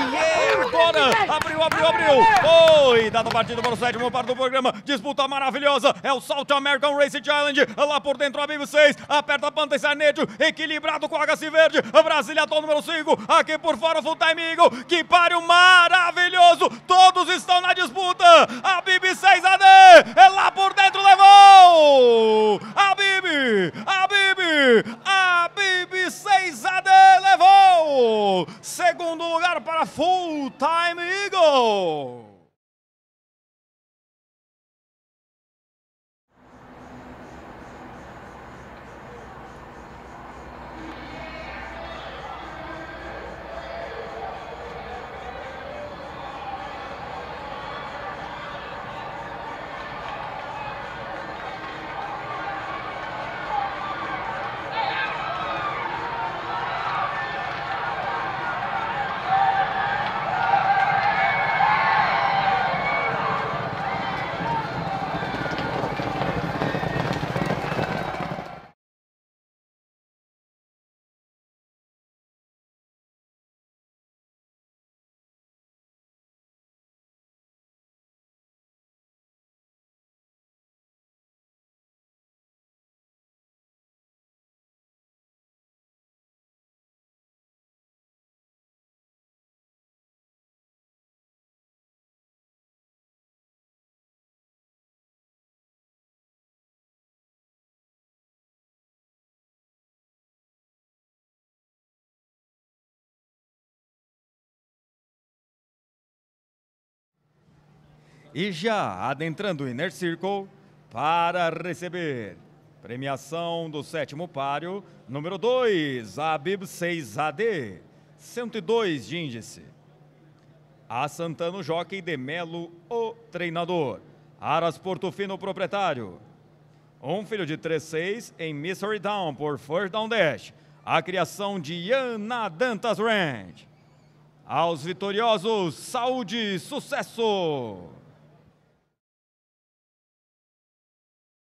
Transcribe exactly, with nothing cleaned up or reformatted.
E agora, abriu, abriu, abriu. Foi dada a partida para o sétimo par do programa. Disputa maravilhosa. É o South American Race Challenge. Lá por dentro a B I B seis. Aperta a Panta e Sarnédio. Equilibrado com a H C Verde. A Brasília Tom número cinco. Aqui por fora o Full Time Eagle. Que páreo maravilhoso. Todos estão na disputa. A B I B seis A D. É lá por dentro, levou. A B I B. A B I B. A B I B seis A D levou. Segundo lugar para Full Time Eagle. E já adentrando o Inner Circle para receber premiação do sétimo páreo, número dois, a B I B seis A D, cento e dois de índice. A Santana Jockey de Melo, o treinador. Aras Portofino, o proprietário. Um filho de três seis em Mystery Down por First Down Dash. A criação de Yana Dantas Ranch. Aos vitoriosos, saúde e sucesso!